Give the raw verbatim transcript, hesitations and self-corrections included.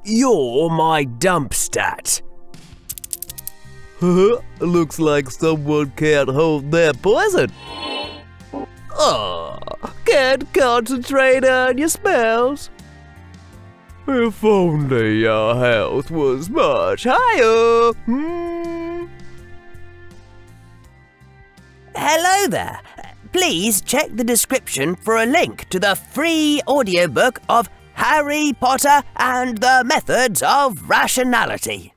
You're my dump stat. Looks like someone can't hold their poison. Oh, can't concentrate on your spells. If only your health was much higher. Hmm. Hello there. Please check the description for a link to the free audiobook of Harry Potter and the Methods of Rationality.